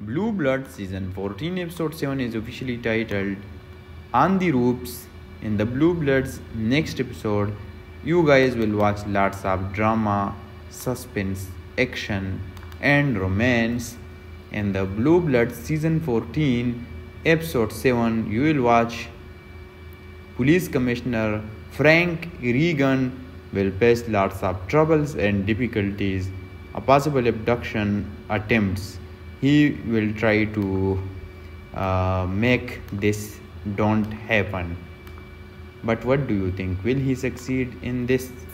Blue Blood Season 14 Episode 7 is officially titled On the Ropes. In the Blue Bloods next episode, you guys will watch lots of drama, suspense, action and romance. In the Blue Bloods Season 14 Episode 7, you will watch Police Commissioner Frank Regan will face lots of troubles and difficulties, a possible abduction attempts. He will try to make this don't happen. But what do you think? Will he succeed in this